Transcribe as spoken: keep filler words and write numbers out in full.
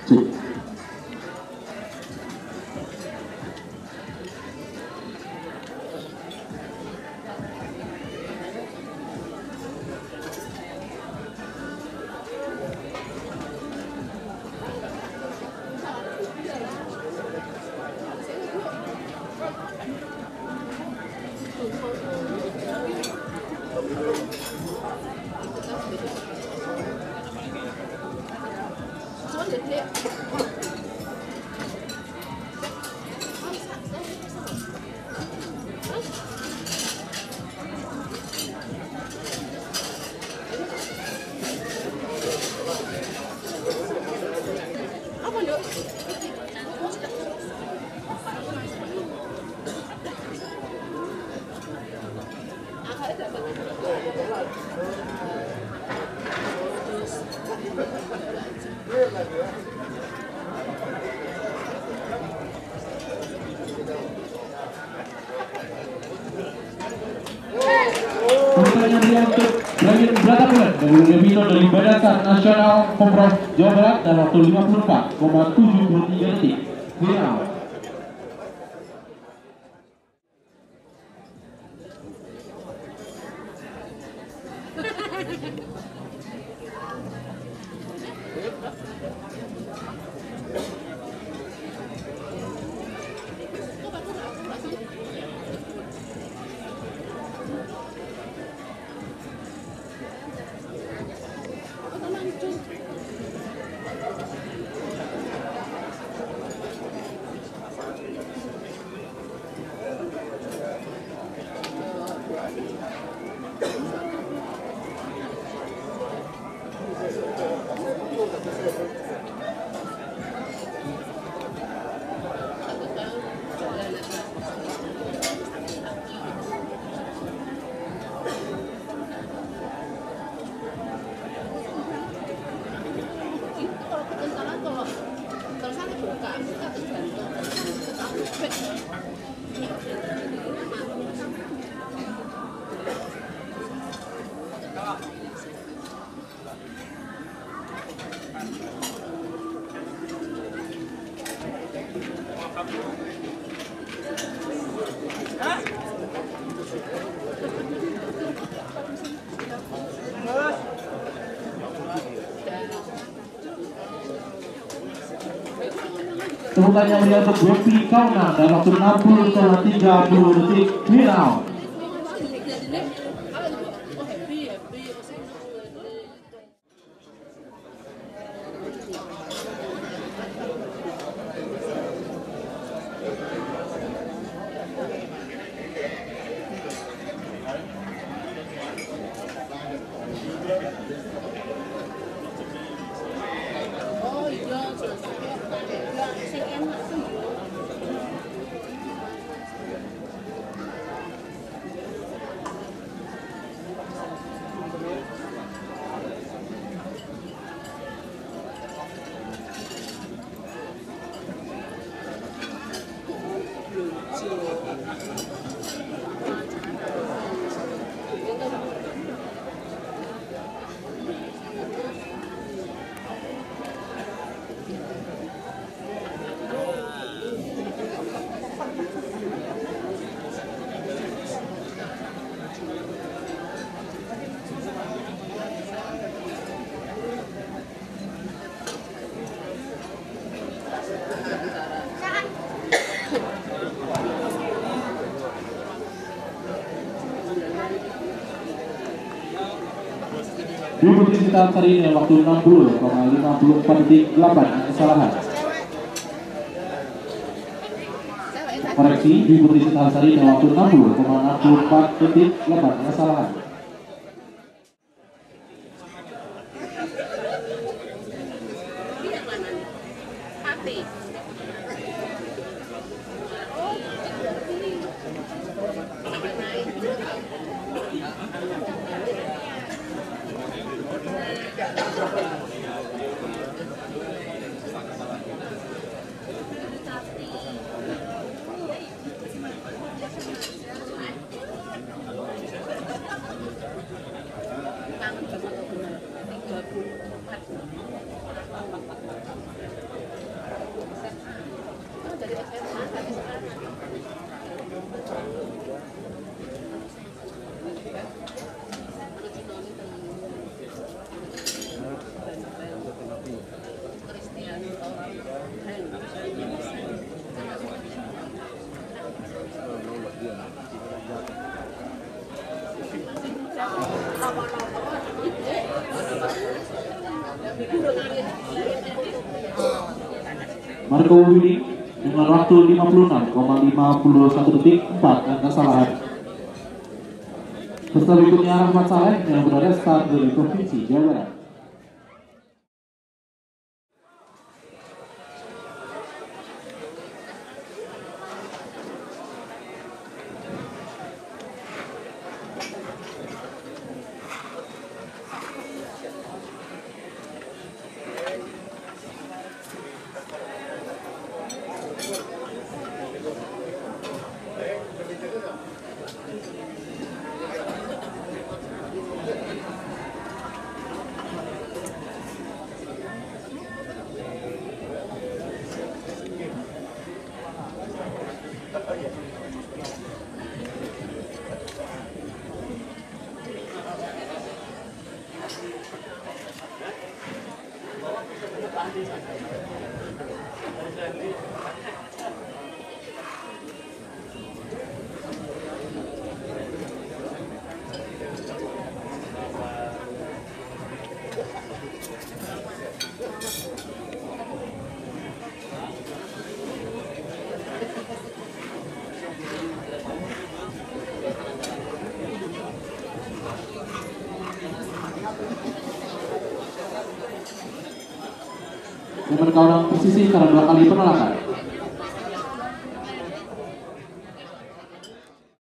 Dari Badan Sar Nasional Pemprov Jawa Barat dan waktu lima puluh empat koma tujuh tiga detik. Final. Temukan yang melihat untuk Devi Kauna dan waktu enam puluh koma tiga puluh detik final. Di putri Sita hari ini waktu enam puluh koma lima empat detik delapan kesalahan. Koreksi, di putri Sita hari ini waktu enam puluh koma enam empat detik delapan kesalahan. Marco Willy dengan waktu lima puluh enam koma lima satu detik empat dan kesalahan. Peserta berikutnya Rahmat Saleh yang berada start dari Provinsi Jawa Barat. Yang berkawanan posisi karena dua kali penolakan.